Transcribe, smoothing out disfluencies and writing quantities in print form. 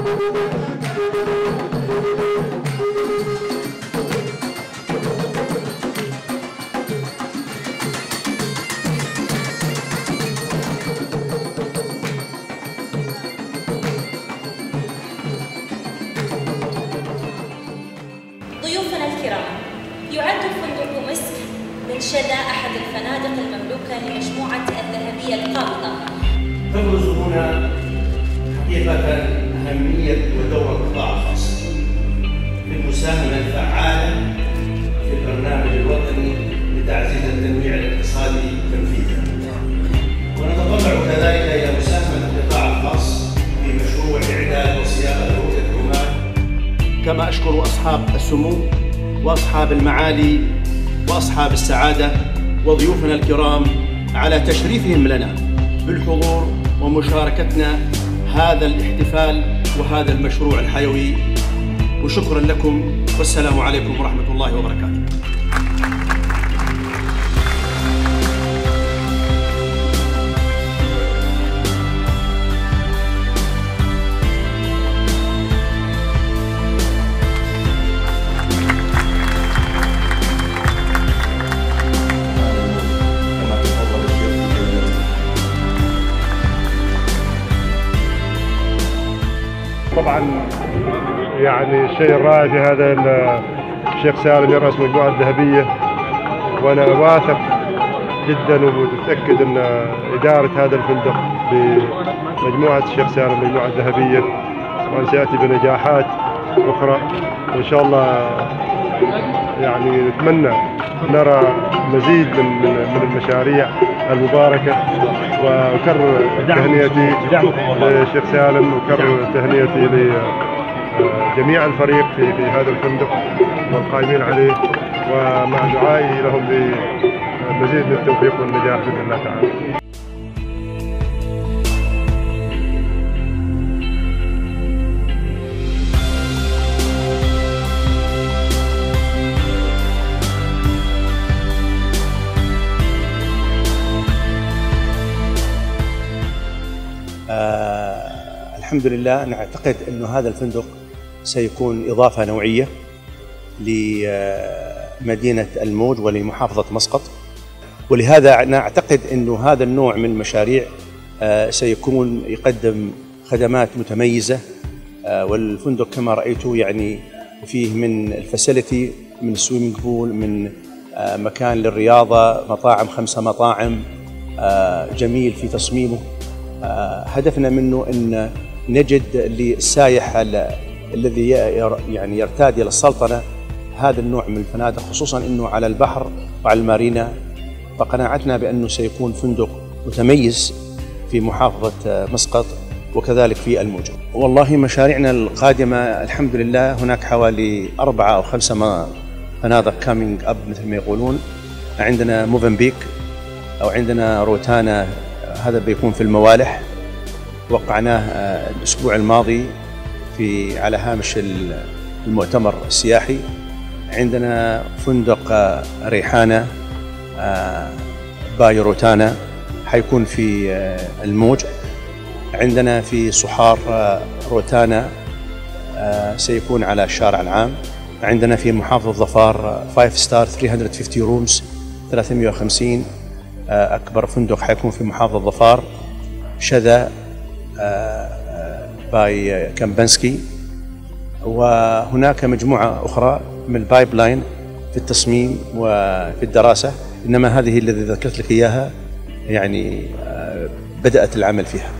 ضيوفنا الكرام، يعد فندق مسك من شذا أحد الفنادق المملوكة لمجموعة الذهبية القابضة. تبرز هنا حقيقة أهمية ودور القطاع الخاص في المساهمة الفعالة في البرنامج الوطني لتعزيز التنويع الاقتصادي تنفيذا، ونتطلع كذلك إلى مساهمة القطاع الخاص في مشروع إعداد وصياغة رؤية عمان. كما أشكر أصحاب السمو وأصحاب المعالي وأصحاب السعادة وضيوفنا الكرام على تشريفهم لنا بالحضور ومشاركتنا هذا الاحتفال وهذا المشروع الحيوي، وشكرا لكم والسلام عليكم ورحمة الله وبركاته. طبعا يعني الشيء الرائع في هذا الشيخ سالم يرأس مجموعة الذهبية، وانا واثق جدا ومتأكد ان إدارة هذا الفندق بمجموعة الشيخ سالم مجموعة الذهبية وأن سيأتي بنجاحات أخرى وإن شاء الله. يعني نتمنى نرى مزيد من المشاريع المباركة، وأكرر تهنئتي للشيخ سالم وأكرر تهنئتي لجميع الفريق في هذا الفندق والقائمين عليه، ومع دعائي لهم بمزيد من التوفيق والنجاح بإذن الله تعالى. الحمد لله نعتقد أن هذا الفندق سيكون إضافة نوعية لمدينة الموج ولمحافظة مسقط، ولهذا نعتقد أن هذا النوع من المشاريع سيكون يقدم خدمات متميزة. والفندق كما رأيتوا يعني فيه من الفاسيلتي، من السويمنج بول، من مكان للرياضة، مطاعم 5 مطاعم، جميل في تصميمه. هدفنا منه أن نجد للسائح الذي يعني يرتاد إلى السلطنة هذا النوع من الفنادق، خصوصا أنه على البحر وعلى المارينا، فقناعتنا بأنه سيكون فندق متميز في محافظة مسقط وكذلك في الموج. والله مشاريعنا القادمة الحمد لله هناك حوالي 4 أو 5 فنادق كامينج أب مثل ما يقولون. عندنا موفنبيك أو عندنا روتانا، هذا بيكون في الموالح، وقعناه الأسبوع الماضي على هامش المؤتمر السياحي. عندنا فندق ريحانة باي روتانا حيكون في الموج. عندنا في صحار روتانا سيكون على الشارع العام. عندنا في محافظة ظفار 5 ستار 350 رومز 350 أكبر فندق حيكون في محافظة ظفار. شذا باي كامبنسكي. وهناك مجموعة أخرى من البايب لاين في التصميم وفي الدراسة، إنما هذه الذي ذكرت لك إياها يعني بدأت العمل فيها.